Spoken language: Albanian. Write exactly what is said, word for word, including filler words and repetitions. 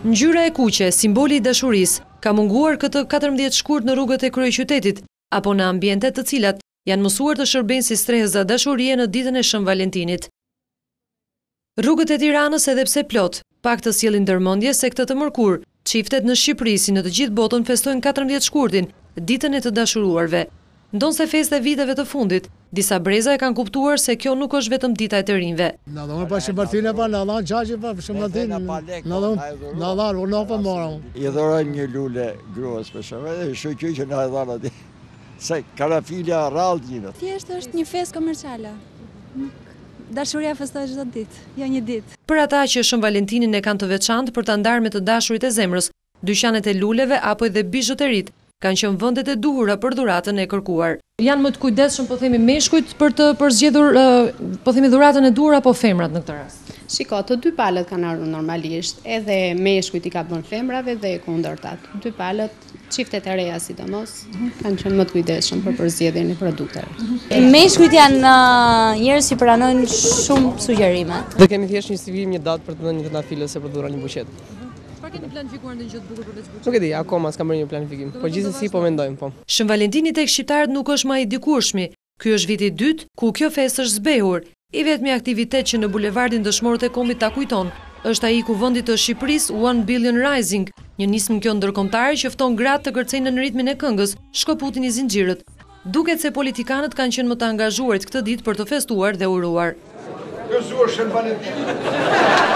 Ngjyra e kuqe, simboli i dashurisë, ka munguar këtë katërmbëdhjetë shkurt në rrugët e kryeqytetit apo në ambiente të cilat janë mësuar të shërbejnë si strehëza dashurie në ditën e Shën Valentinit. Rrugët e Tiranës, edhe pse plot, pak të sjellin ndërmendje se këtë të mërkur, çiftet në Shqipëri si në të gjithë botën festojnë katërmbëdhjetë shkurtin, ditën e të dashuruarve. Ndonse festa e viteve të fundit, disa breza e kanë kuptuar se kjo nuk është vetëm dita e të rinjve. Na dhonë pa Shëmbartinë pa, na dhonë qaqe pa Shëmbartinë, na dhonë, na dhonë, unë pa morëm. I dhurojmë një lule gruas për shembull, edhe shoqë që na e dhanë aty. Se karafilja rrallë gjinët. Thjesht është një festë komerciale. Dashuria festohet çdo ditë, jo një ditë. Për ata që Shën Valentinin e kanë të veçantë për ta ndarë me të dashurit e zemrës, dyqanet e luleve apo edhe bizhuteritë kanë qenë vendet e duhura për dhuratën e kërkuar. Janë më të kujdesshëm, po themi, meshkujt për të përzgjedhur, po themi, dhuratën e duhur apo femrat në këtë rast? Shiko, të dy palët kanë ardhur normalisht, edhe meshkujt i ka bën femrave dhe kundërtat. Dy palët, çiftet e reja sidomos, kanë qenë më të kujdesshëm për përzgjedhjen e produkteve. Meshkujt janë njerëz që pranojnë shumë sugjerime. Dhe kemi thjesht një sivim, një datë për të dhënë një trëndafilës se për dhura një buqet. Çfarë keni planifikuar ndonjë gjë të bukur përveç buqetit? Nuk e di, akoma s'kam bërë një planifikim, por gjithsesi po mendojmë po. Shën Valentini tek shqiptarët nuk është më i dikurshmi. Ky është viti i dytë ku kjo festë është zbehur. I vetmi aktivitet që në bulevardin Dëshmorët e Kombit ta kujton është ai ku vendi të Shqipërisë One Billion Rising, një nismëngjo ndërkombëtare që fton gratë të kërcejnë në ritmin e këngës, shkëputin i zinxhirët. Duket se politikanët kanë qenë më të angazhuarit këtë ditë për të festuar dhe uruar. Gëzuar Shën Valentin.